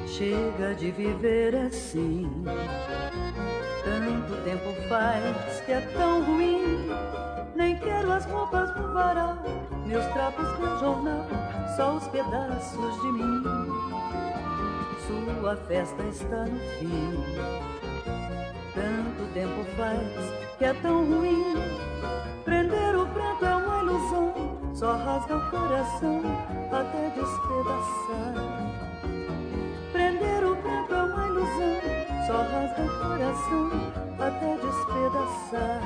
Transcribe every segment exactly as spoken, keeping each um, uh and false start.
Chega de viver assim. Tanto tempo faz que é tão ruim. Nem quero as roupas do varal, meus trapos, meu jornal, só os pedaços de mim. Sua festa está no fim. Tanto tempo faz que é tão ruim. Prender o pranto é uma ilusão, só rasga o coração até despedaçar. Prender o pranto é uma ilusão, só rasga o coração até despedaçar.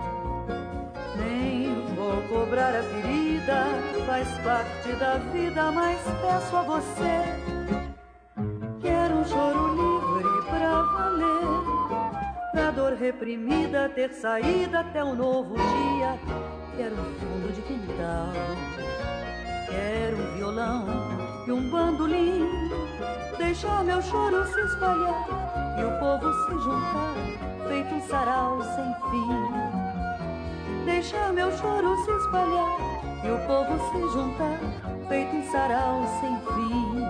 Nem vou cobrar a ferida, faz parte da vida, mas peço a você. Quero um choro livre pra valer, pra dor reprimida ter saída até um novo dia. Quero um fundo de quintal, quero um violão e um bandolim. Deixar meu choro se espalhar e o povo se juntar, feito um sarau sem fim. Deixar meu choro se espalhar e o povo se juntar, feito um sarau sem fim.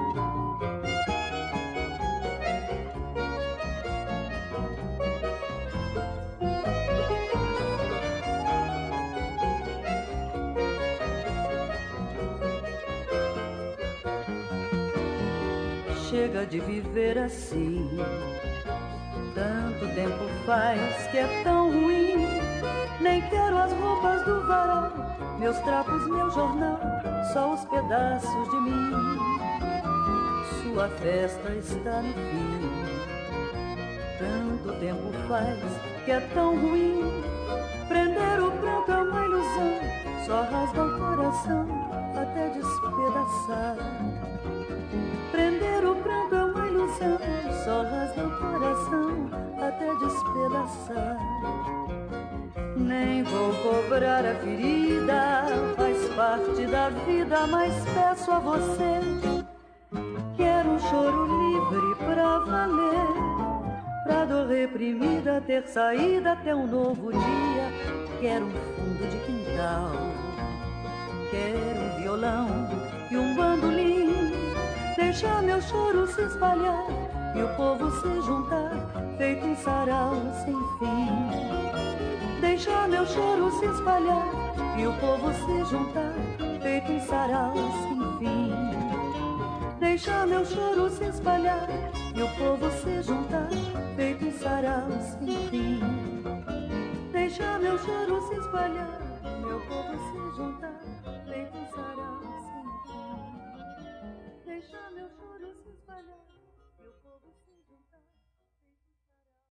Chega de viver assim. Tanto tempo faz que é tão ruim. Nem quero as roupas do varal, meus trapos, meu jornal, só os pedaços de mim. Sua festa está no fim. Tanto tempo faz que é tão ruim. Prender o pranto é uma ilusão, só rasga o coração até despedaçar. Prender o pranto é uma ilusão, só rasga o coração até despedaçar. Nem vou cobrar a ferida, faz parte da vida, mas peço a você. Quero um choro livre pra valer, pra dor reprimida ter saída até um novo dia. Quero um fundo de quintal, quero um violão e um bandolim. Deixar meu choro se espalhar e o povo se juntar, feito um sarau sem fim. Deixar meu choro se espalhar e o povo se juntar, feito um sarau sem fim. Deixar meu choro se espalhar e o povo se juntar, feito um sarau sem fim. Deixar meu choro se espalhar e meu povo se juntar, feito um sarau sem fim. Deixar meu choro se espalhar.